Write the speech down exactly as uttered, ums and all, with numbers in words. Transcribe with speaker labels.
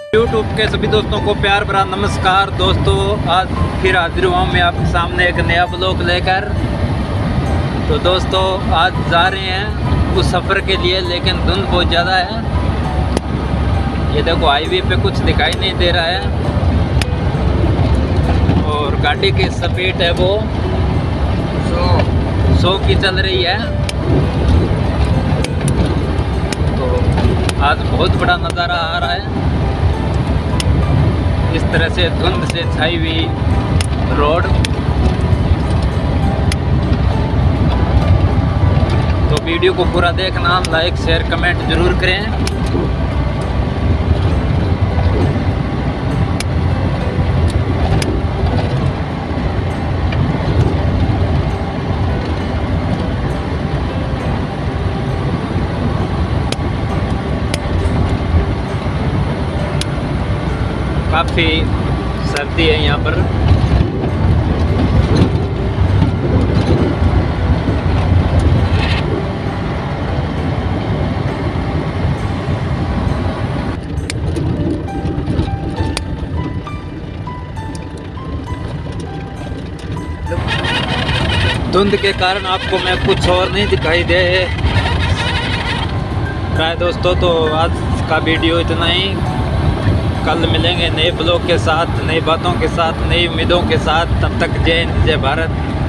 Speaker 1: YouTube के सभी दोस्तों को प्यार भरा नमस्कार। दोस्तों आज फिर हाजिर हुआ मैं आपके सामने एक नया ब्लॉग लेकर। तो दोस्तों आज जा रहे हैं उस सफ़र के लिए, लेकिन धुंध बहुत ज़्यादा है। ये देखो हाईवे पे कुछ दिखाई नहीं दे रहा है और गाड़ी की स्पीड है वो सौ सौ की चल रही है। तो आज बहुत बड़ा नज़ारा आ रहा है, इस तरह से धुंध से छाई हुई रोड। तो वीडियो को पूरा देखना, लाइक शेयर कमेंट जरूर करें। काफ़ी सर्दी है यहाँ पर। धुंध के कारण आपको मैं कुछ और नहीं दिखाई दे रहा है दोस्तों। तो आज का वीडियो इतना ही। कल मिलेंगे नए ब्लॉग के साथ, नई बातों के साथ, नई उम्मीदों के साथ। तब तक जय हिंद, जय भारत।